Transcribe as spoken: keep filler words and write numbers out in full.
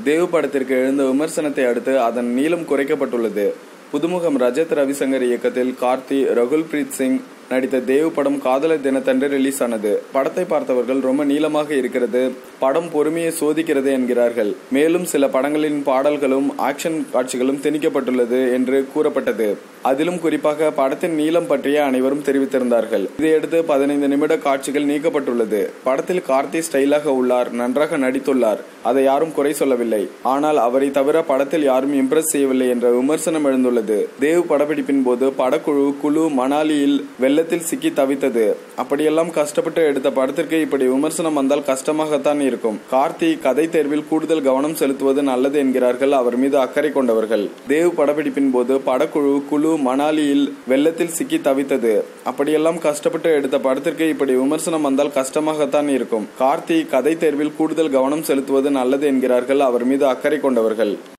தேவ் படத்திற்கு எழுந்த விமர்சனத்தை அடுத்து அதன் நீளம் குறைக்கப்பட்டுள்ளது. புதுமுகம் ரஜத் ரவிசங்கர் இயக்கத்தில் கார்த்தி, ரகுல் பிரீத் சிங் நடித்த தேவ் படம் காதலர் தினத்தன்று ரிலீஸ் ஆனது. படத்தை பார்த்தவர்கள் ரொம்ப நீளமாக இருக்கிறது, படம் பொறுமையை சோதிக்கிறது என்கிறார்கள். மேலும் சில படங்களின் பாடல்களும் ஆக்ஷன் காட்சிகளும் திணிக்கப்பட்டுள்ளது என்று கூறப்பட்டது. அதிலும் குறிப்பாக படத்தின் நீளம் பற்றிய அனைவரும் தெரிவித்திருந்தார்கள். இதையடுத்து பதினைந்து நிமிட காட்சிகள் நீக்கப்பட்டுள்ளது. படத்தில் கார்த்தி ஸ்டைலாக உள்ளார், நன்றாக நடித்துள்ளார், அதை யாரும் குறை சொல்லவில்லை. ஆனால் அவரை தவிர படத்தில் யாரும் இம்ப்ரெஸ் செய்யவில்லை என்ற விமர்சனம் எழுந்துள்ளது. தேவ் படப்பிடிப்பின் போது படக்குழு குழு மணாலியில் வெள்ளத்தில் சிக்கி தவித்தது. அப்படியெல்லாம் கஷ்டப்பட்டு எடுத்த படத்திற்கு இப்படி விமர்சனம் வந்தால் கஷ்டமாகத்தான் இருக்கும். கார்த்தி கதை தேர்வில் கூடுதல் கவனம் செலுத்துவது நல்லது என்கிறார்கள் அவர் மீது அக்கறை கொண்டவர்கள். தேவ் படப்பிடிப்பின் போது படக்குழு குழு மணாலியில் வெள்ளத்தில் சிக்கி தவித்தது. அப்படியெல்லாம் கஷ்டப்பட்டு எடுத்த படத்திற்கு இப்படி விமர்சனம் வந்தால் கஷ்டமாகத்தான் இருக்கும். கார்த்தி கதை தேர்வில் கூடுதல் கவனம் செலுத்துவது நல்லது என்கிறார்கள் அவர் மீது அக்கறை கொண்டவர்கள்.